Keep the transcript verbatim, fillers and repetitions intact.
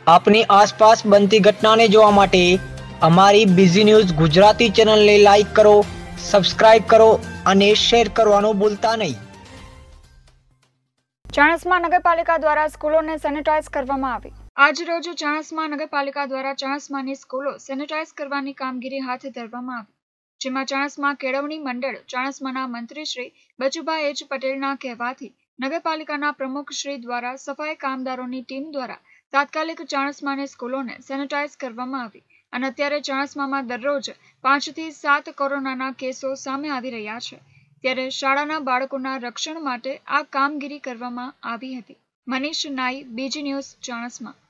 આપની આસપાસ બનતી ઘટનાને જોવા માટે અમારી બીઝી ન્યૂઝ ગુજરાતી ચેનલને લાઈક કરો, સબસ્ક્રાઇબ કરો અને શેર કરવાનું ભૂલતા નહીં। ચાણસ્મા નગરપાલિકા દ્વારા સ્કૂલોને સેનેટાઇઝ કરવામાં આવી। આજ રોજ ચાણસ્મા નગરપાલિકા દ્વારા ચાણસ્માની સ્કૂલો સેનેટાઇઝ કરવાની કામગીરી હાથ ધરવામાં આવી, જેમાં ચાણસ્મા કેળવણી મંડળ ચાણસ્માના મંત્રી શ્રી બચુભાઈ એચ પટેલના કહેવાથી નગરપાલિકાના પ્રમુખ શ્રી દ્વારા સફાઈ કામદારોની ટીમ દ્વારા તાત્કાલિક ચાણસ્માની સ્કૂલોને સેનેટાઇઝ કરવામાં આવી અને અત્યારે ચાણસ્મામાં દરરોજ પાંચથી સાત કોરોનાના કેસો સામે આવી રહ્યા છે, ત્યારે શાળાના બાળકોના રક્ષણ માટે આ કામગીરી કરવામાં આવી હતી। મનીષ નાઈ, બીજી ન્યૂઝ, ચાણસ્મા।